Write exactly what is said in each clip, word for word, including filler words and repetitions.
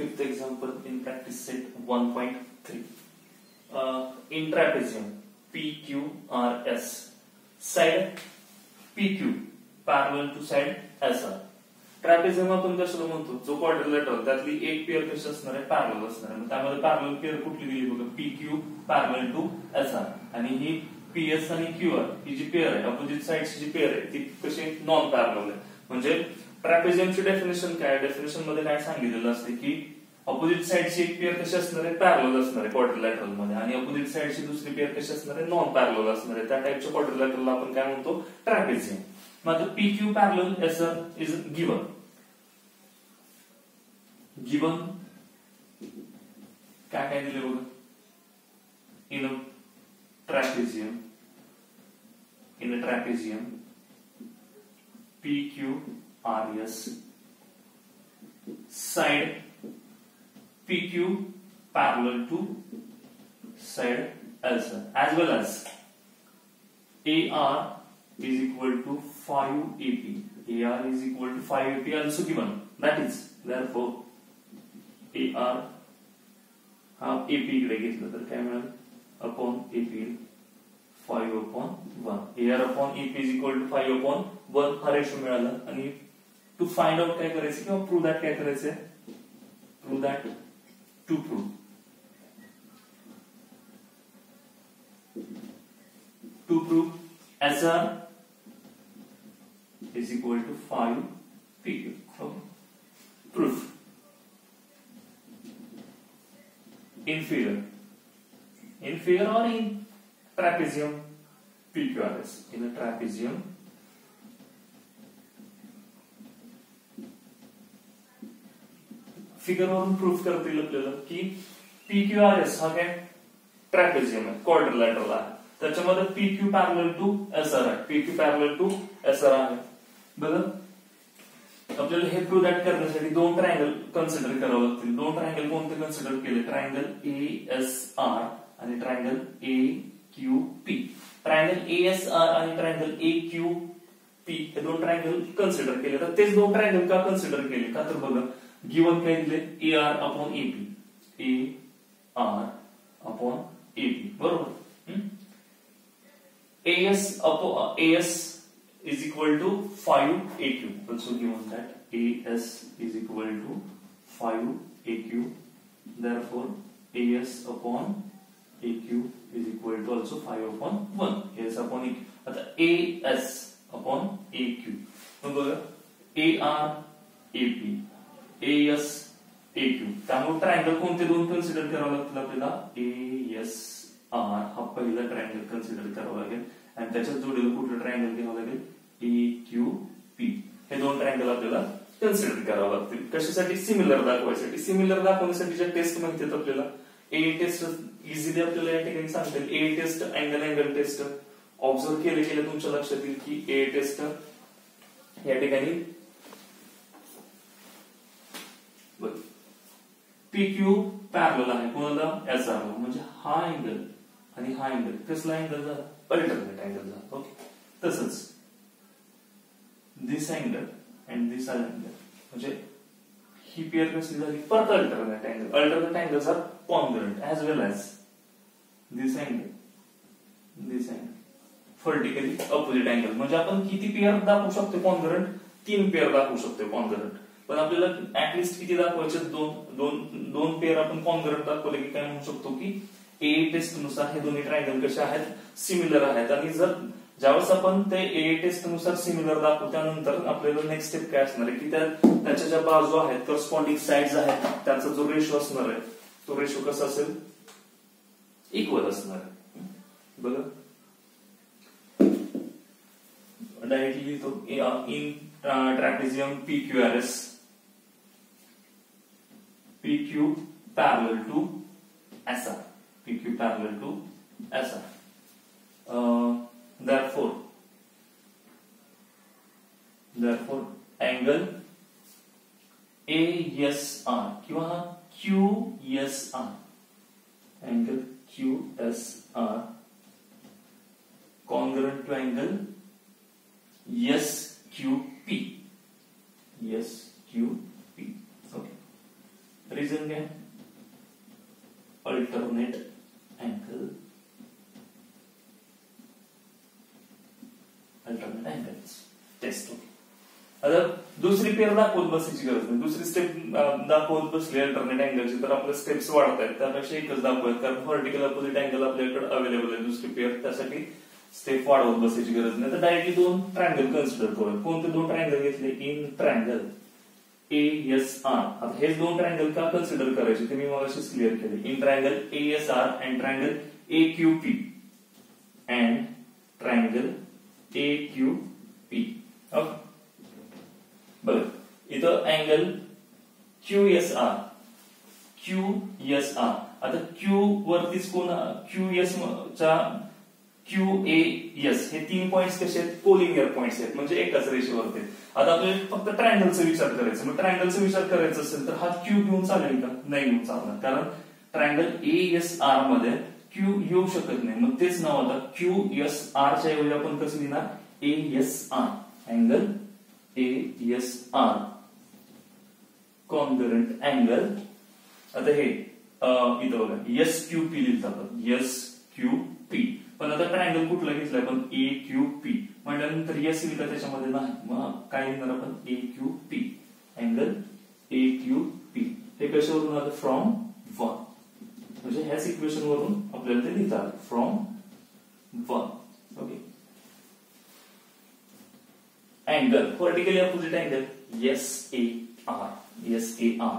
fifth example in practice set one point three. Uh, in trapezium P Q R S, side P Q parallel to side S R. Trapezium आपण कशाला म्हणतो, जो quadrilateral त्यातली एक pair कशी असणार आहे, पॅरलल असणार आहे. त्यामध्ये पॅरलल पेअर कुठली दिली बघा, P Q parallel to S R. आणि ही पी एस आणि क्यू आर ही जी पेअर आहे, अपोजिट साइडची जी पेअर आहे ती कशी नॉन पॅरलल आहे. म्हणजे ट्रॅपेझियमची डेफिनेशन काय, डेफिनेशन मध्ये काय सांगितलेलं असते की अपोजिट साइडची एक पेअर कशी असणार आहे, पॅरलल असणार आहे क्वाड्रिलॅटरल मध्ये, आणि अपोजिट साइडची दुसरी पेअर कशी असणार आहे, नॉन पॅरलल असणार आहे. त्या टाइपच्या क्वाड्रिलॅटरलला आपण काय म्हणतो, ट्रॅपेझियम. मग P Q parallel S R is given. Given काय काय दिले बघा, in a trapezium in a trapezium P Q R S side P Q parallel to side S R, as well as A R is equal to five A P. A R is equal to five A P also given. That is, therefore, A R हा A P इकडे घेतलं तर काय मिळेल, upon A P five upon one. A R upon A P is equal to five upon one हा ratio मिळाला. आणि to find out काय करायचं किंवा प्रूव्ह दॅट काय करायचंय, prove that to prove to prove S R is equal to five P Q. Okay. Proof. In figure in figure or in trapezium P Q R S. In a trapezium figure वरून proof करता येईल आपल्याला की P Q R S हा काय trapezium आहे, quadrilateral आहे. त्याच्यामध्ये P Q parallel to S R आहे, P Q parallel to S R आहे. बघा आपल्याला हे प्रूव्ह दॅट करण्यासाठी दोन ट्रायंगल कन्सिडर करावं लागतील. दोन ट्रायंगल कोणते कन्सिडर केले, ट्रायंगल ए एस आर आणि triangle A Q P. Triangle A S R आणि ट्रायंगल ए क्यू पी हे दोन ट्रायंगल कन्सिडर केले. तर तेच दोन ट्रायंगल का कन्सिडर केले, का तर बघा गिवन काय दिले, A R upon A P, A R upon A P, बरोबर. S upon S is equal to five A Q, also given that S is equal to five A Q. Therefore S upon A Q is equal to also five upon one. S upon A Q. आता S upon A Q, मग बघा A R A P S A Q. त्यामुळे triangle कोणते दोन consider करावं लागतील आपल्याला, ए S R हा पहिला ट्रायंगल कन्सिडर करावा लागेल आणि त्याच्यात जोडीला कुठलं ट्रायंगल घ्यावं लागेल, ए क्यू पी. हे दोन ट्रायंगल आपल्याला कन्सिडर करावं लागतील. कशासाठी, सिमिलर दाखवायसाठी. सिमिलर दाखवण्यासाठीच्या टेस्ट माहिती आहेत आपल्याला. ए टेस्ट इझिली आपल्याला या ठिकाणी सांगता येईल. A test, angle angle test observe केले गेले तुमच्या लक्षात येईल की ए टेस्ट या ठिकाणी पी क्यू पॅरलल आहे कोणाला, एस आर ला. म्हणजे हा अँगल आणि हा अँगल कसला अँगल झाला, अल्टरनेट अँगल झाला. ओके. तसंच this angle and this angle म्हणजे ही पेअर कसली झाली, परत alternate angle. Alternate angles are congruent as well as this angle, this angle vertically opposite angle. म्हणजे आपण किती पेअर दाखवू शकतो कॉन्ग्रुएंट, तीन पेअर दाखवू शकतो कॉन्ग्रुएंट. पण आपल्याला ऍटलिस्ट किती दाखवायचे, दोन दोन दोन पेअर आपण कॉन्ग्रुएंट दाखवले की काय म्हणू शकतो की ए टेस्ट नुसार हे दोन्ही ट्रायंगल कसे आहेत, सिमिलर आहेत. आणि जर ज्यावेळेस आपण ते ए टेस्ट नुसार सिमिलर दाखवू, त्यानंतर आपल्याला नेक्स्ट स्टेप काय असणार आहे की त्या त्याच्या ज्या बाजू आहेत, करस्पॉन्डिंग साइड्स आहेत, त्याचा जो रेशो असणार आहे तो रेशो कसा असेल, इक्वल असणार आहे. बघा डायरेक्टली लिहितो, in trapezium P Q R S P Q parallel to S R. P Q parallel to S R. Uh, therefore, therefore angle A S R किंवा Q S R, angle Q S R congruent to angle S Q P. S Q P. Okay. Reason आता दुसरी pair दाखवत बसायची गरज नाही, दुसरी step दाखवत बसली अल्टरनेट अँगलची तर आपल्या स्टेप्स वाढत आहेत, त्यापेक्षा एकच दाखवूयात कारण व्हर्टिकल अपोजिट अँगल आपल्याकडे अवेलेबल आहे दुसरी पेअर, त्यासाठी स्टेप वाढवत बसायची गरज नाही. तर डायरेक्टली दोन ट्रायंगल कन्सिडर करूया. कोणते दोन ट्रायंगल घेतले? In triangle A S R. आता हे दोन ट्रायंगल का कन्सिडर करायचे ते मी मगाशीच क्लिअर केले. In triangle A S R and triangle A Q P and triangle A Q P. Okay बघ इथं angle Q S R Q S R. आता क्यू वरतीच कोण क्यू एस च्या क्यू ए एस हे तीन पॉइंट्स कसे आहेत? कोलिनियर पॉइंट्स आहेत म्हणजे एकाच रेषेवरती. आता आपल्याला फक्त ट्रायंगलचा विचार करायचा. मग ट्रायंगलचा विचार करायचा असेल तर हा क्यू घेऊन चालेल का? नाही घेऊन चालणार कारण ट्रायंगल ए एस आर मध्ये क्यू येऊ शकत नाही. मग तेच नाव आता क्यू एस आर च्या ऐवजी आपण कसं लिहिणार? A S R. Angle A S R congruent angle. आता हे इथं बघा एस क्यू पी लिहितात. एस क्यू पी पण आता ट्रायंगल कुठला घेतलाय आपण? ए क्यू पी म्हटल्यानंतर एस लिहिलं त्याच्यामध्ये नाही, मग काय लिहिणार आपण? A Q P. Angle A Q P हे कशावरून आलं? From one. म्हणजे ह्याच इक्वेशन वरून आपल्याला ते लिहितात from one. Okay angle vertically opposite angle S A R. S A R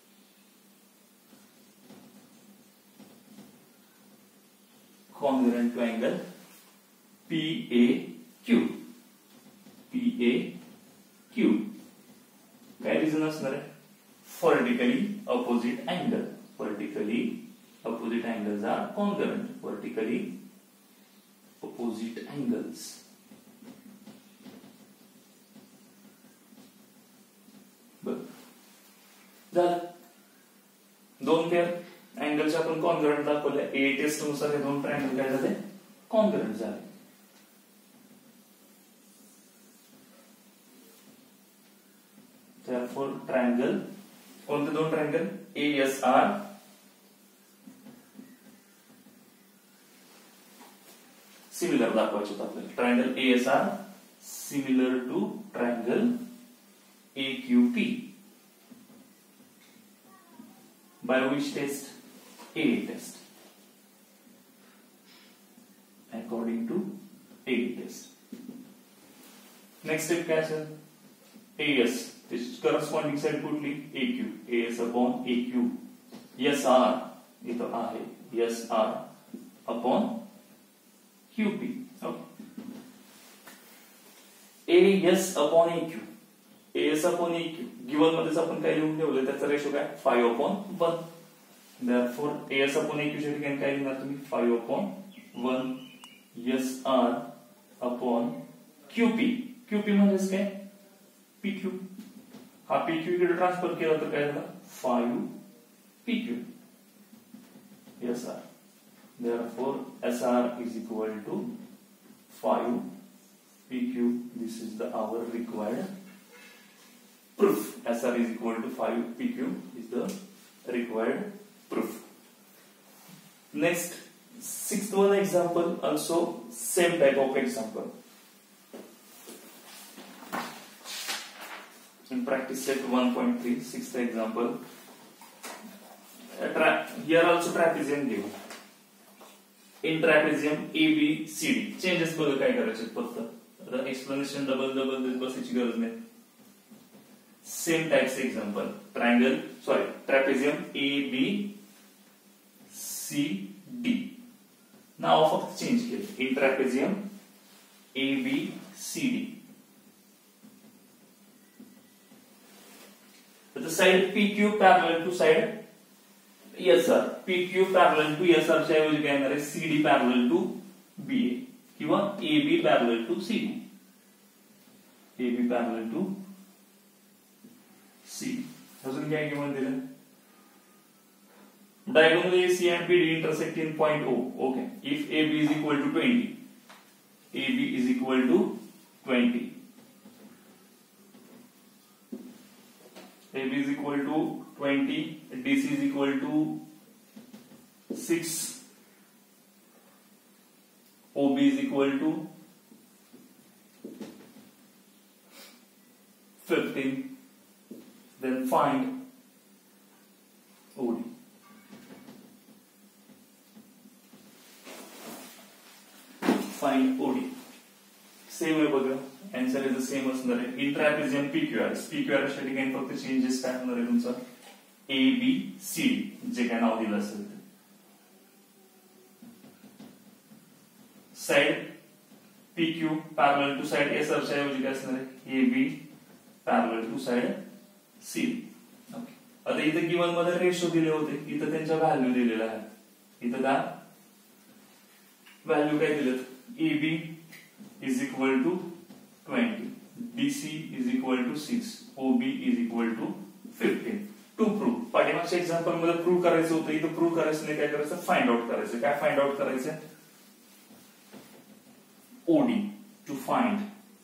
congruent to angle P A Q. P A Q काय रिझन असणार आहे? Vertically opposite angle. Vertically opposite angles are congruent. Vertically opposite angles. बघ झालं दोन pair अँगलच्या आपण congruent दाखवले. ए taste नुसार हे दोन ट्रायंगल काय झाले? कॉन्ग्रुएंट झाले. therefore ट्रायंगल कोणते दोन triangle? A S R similar दाखवायचे होते आपल्याला. Triangle A S R similar to triangle A Q P. by which test? A test. According to A test. Next step काय असेल? A S. Corresponding side कुठली? A Q. A S upon A Q. S R इथं आहे. S R upon Q P. Okay. A S upon A Q. A S upon A Q. Given मध्येच आपण काय लिहून ठेवलं त्याचा रेशो काय? Five upon one. Therefore A S upon A Q च्या ठिकाणी काय लिहिणार तुम्ही? Five upon one. S R upon Q P. Q P म्हणजेच काय? P Q. हा P Q इकडे ट्रान्सफर केला तर काय झालं? Five P Q. S R. Therefore S R is equal to five P Q. This is the our required proof. S R is equal to five P Q is the required proof. Next, sixth one example, also same type of example. In practice set one point three, sixth example. Here also trapezium given. In trapezium A B C D. Changes बघा काय करायचे फक्त. आता explanation double double बसायची गरज नाही. Same types example. Triangle, sorry, trapezium A B C D. Now फक्त change केले. In trapezium A B C D. The side P Q parallel to side S R. P Q parallel to S R च्या ऐवजी काय येणार आहे? C D parallel to B A किंवा A B parallel to C D. A B parallel to C. अजून काय given दिलं? Diagonal A C and B D intersect in point O. Okay. If A B is equal to twenty, A B is equal to twenty. A B is equal to twenty. D C is equal to six. O B is equal to fifteen. Then find O D. Find O D. Same आहे बघा, answer is the same असणार आहे. In trapezium PQR PQR च्या ठिकाणी फक्त changes काय होणार आहे तुमचा A B C D J काय नाव दिलं असेल ते. Side PQ parallel to side S च्या ऐवजी काय असणार आहे A B parallel to side C D. Okay, आता इथे गिवन मध्ये रेशो दिले होते, इथं त्यांच्या व्हॅल्यू दिलेला आहे. इथं काय व्हॅल्यू काय दिलेत A B is equal to twenty, B C is equal to six, O B is equal to fifteen. To prove, पाठीमागच्या एक्झाम्पल मध्ये प्रूव्ह करायचं होतं, इथं प्रूव्ह करायचं नाही, काय करायचं फाइंड आउट करायचं. काय फाइंड आउट करायचं O D. To find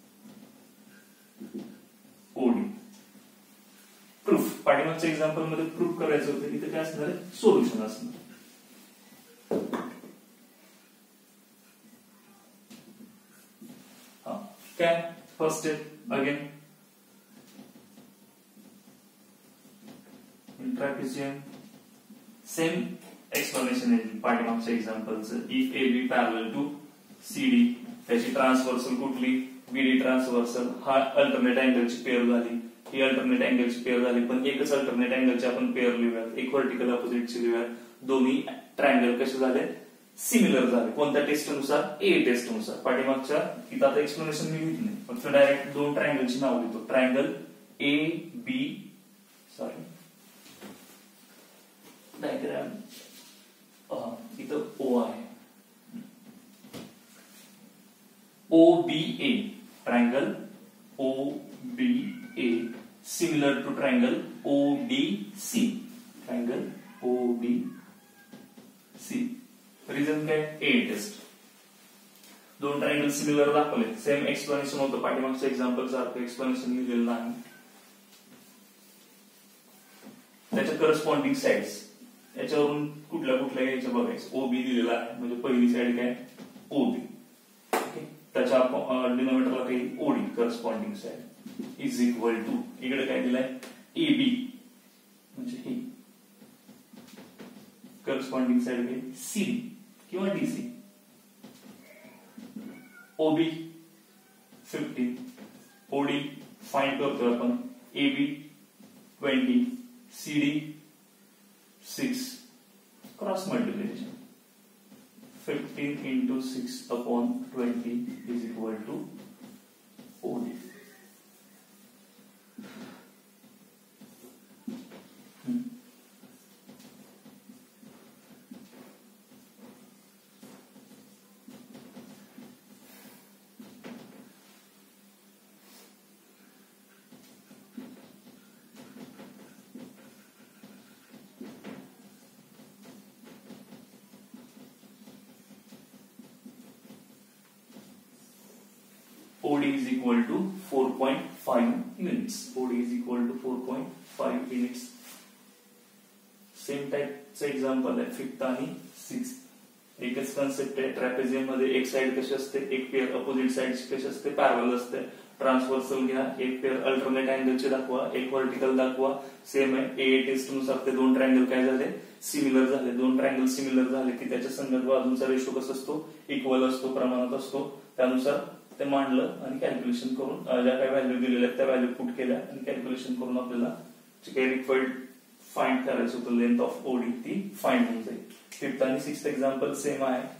O D. Proof पाठीमागच्या एक्झाम्पल मध्ये प्रूव्ह करायचं होतं, इथं काय असणार आहे सोल्युशन असणार. Okay, first step again. In trapezium, same explanation in पाठीमागच्या एक्झाम्पलच. If A B parallel to C D, त्याची ट्रान्सव्हर्सल कुठली B D ट्रान्सव्हर्सल. हा अल्टरनेट अँगलची पेअर झाली, ही अल्टरनेट अँगलची पेअर झाली, पण एकच अल्टरनेट अँगलची आपण पेअर लिहूयात, एक व्हर्टिकल अपोजिटची लिहूयात. दोन्ही ट्रायंगल कसे झाले सिमिलर झाले. कोणत्या टेस्ट नुसार ए टेस्ट नुसार. पाठीमागच्या इथं आता एक्सप्लेनेशन मी लिहित नाही, फक्त डायरेक्ट दोन ट्रायंगलची नाव लिहितो. Triangle A B sorry diagram इथं ओ आहे. O B A triangle O B A similar to triangle O D C. Triangle O B C. Reason काय ए टेस्ट. दोन ट्रायंगल सिमिलर दाखवले, सेम एक्सप्लेनेशन होतं पाठीमागच्या एक्झाम्पल सारखं explanation लिहिलेलं नाही. त्याच्या करस्पॉन्डिंग साइड्स याच्यावरून कुठल्या कुठल्या याच्या बघायचं. ओ बी दिलेला आहे म्हणजे पहिली साइड काय ओ बी. त्याच्या डिनोमिनेटरला काही OD corresponding side is equal to इकडे काय दिलाय ए बी म्हणजे ही करस्पॉन्डिंग साइड काय सी किंवा DC. OB fifteen, OD find करतोय आपण, AB twenty, CD six. Cross multiplication fifteen into six upon twenty is equal to OD. O D is equal to four point five units. O D is equal to four point five units. Same टाइपचं example आहे fifth आणि six. एकच concept आहे. Trapezium मध्ये एक side कशी असते, एक पेअर अपोजिट साइडची कशी असते पॅरलल असते. ट्रान्सव्हर्सल घ्या, एक पेअर अल्टरनेट अँगलचे दाखवा, एक व्हर्टिकल दाखवा. सेम आहे. ए टेस्ट नुसार ते दोन ट्रायंगल काय झाले सिमिलर झाले. दोन ट्रायंगल सिमिलर झाले की त्याच्या संगत बाजूंचा रेशो कसा असतो इक्वल असतो, प्रमाणात असतो. त्यानुसार ते मांडलं आणि कॅल्क्युलेशन करून ज्या काही व्हॅल्यू दिलेल्या आहेत त्या व्हॅल्यू पुट केल्या आणि कॅल्क्युलेशन करून आपल्याला जे काही रिक्वायर्ड फाइंड करायचं होतं लेंथ ऑफ ओडी ती फाइंड होऊन जाईल. फिफ्थ आणि सिक्स्थ एक्झाम्पल सेम आहे.